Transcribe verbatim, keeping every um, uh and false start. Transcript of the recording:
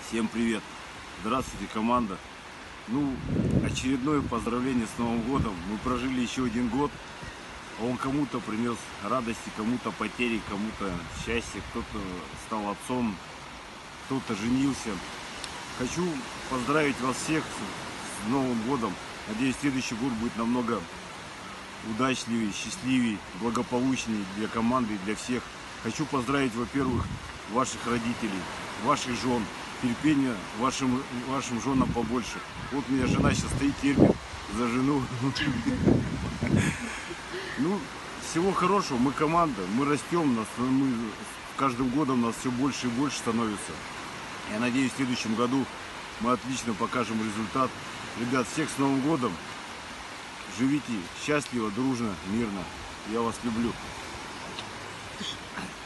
Всем привет! Здравствуйте, команда! Ну, очередное поздравление с Новым годом. Мы прожили еще один год. Он кому-то принес радости, кому-то потери, кому-то счастье. Кто-то стал отцом, кто-то женился. Хочу поздравить вас всех с Новым годом. Надеюсь, следующий год будет намного удачливее, счастливее, благополучнее для команды и для всех. Хочу поздравить, во-первых, ваших родителей, ваших жен. Терпения вашим, вашим женам побольше. Вот у меня жена сейчас стоит, терпит за жену. Ну, всего хорошего. Мы команда, мы растем, нас, мы, с каждым годом нас все больше и больше становится. Я надеюсь, в следующем году мы отлично покажем результат. Ребят, всех с Новым годом. Живите счастливо, дружно, мирно. Я вас люблю.